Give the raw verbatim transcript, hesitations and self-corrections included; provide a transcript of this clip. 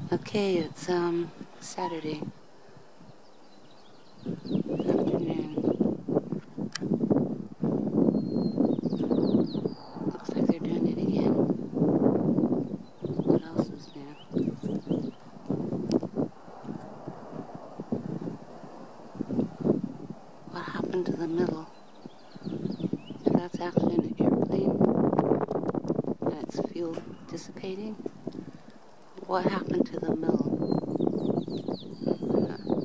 Okay, it's um Saturday afternoon. Looks like they're doing it again. What else is new? What happened to the middle? If that's actually an airplane, and it's fuel dissipating, what happened to the middle? Huh.